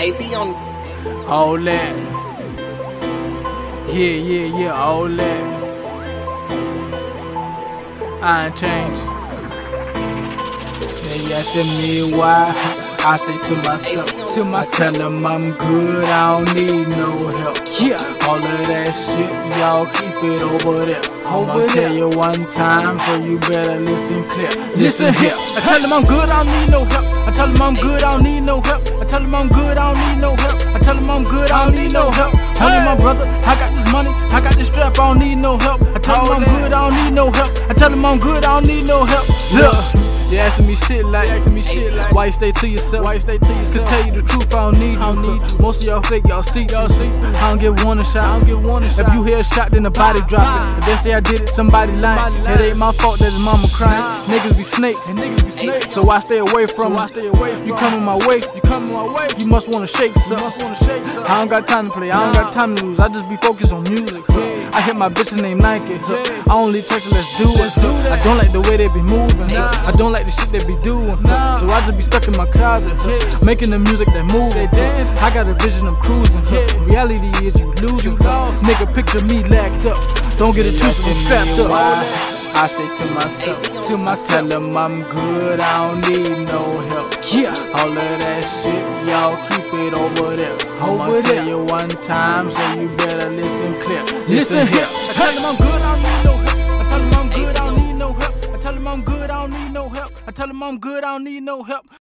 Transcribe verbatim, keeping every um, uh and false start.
A D on all that. Yeah, yeah, yeah, all that. Ine Change. They asking me why. I say to myself, to myself, tell them I'm good, I don't need no help. Yeah, all of that shit, y'all keep it over there. I'ma tell you one time, so you better listen clear. Listen here. I tell them I'm good, I don't need no help. I tell them I'm good, I don't need no help. I tell them I'm good, I don't need no help. I tell them I'm good, I don't need no help. Honey, my brother, I got this money, I got this strap, I don't need no help. I tell them I'm good, I don't need no help. I tell them I'm good, I don't need no help. Look. They asking me shit like, asking me shit like, why you stay to yourself? Why you stay to yourself? To tell you the truth, I don't need you. I don't need you. Most of y'all fake, y'all see, y'all see. I don't give one a shot. I don't give one a shot. If you hear a shot, then the body drop it. If they say I did it, somebody lying. It ain't my fault that his mama crying. Niggas be snakes, and niggas be snakes. So I stay away from. So I stay away from. You coming my way, you coming my way. You must wanna shake some. You must wanna shake some. I don't got time to play. I don't got time to lose. I just be focused on music. Huh? I hit my bitches named Nike. Huh? I only text her, let's do it. Huh? I don't like the way they be moving. Huh? I don't like the shit they be doing. Huh? So I just be stuck in my closet, huh? Making the music that move. Huh? I got a vision of cruising. Huh? Reality is you losing. Huh? Nigga, picture me lacked up. Don't get it twisted and strapped up. I say to myself, to myself, tell them I'm good, I don't need no help. Yeah, all of that shit, y'all keep it over there. I'ma tell you one time, so you better listen clear. Listen here. I tell them I'm good, I don't need no help. I tell them I'm good, I don't need no help. I tell them I'm good, I don't need no help. I tell them I'm good, I don't need no help.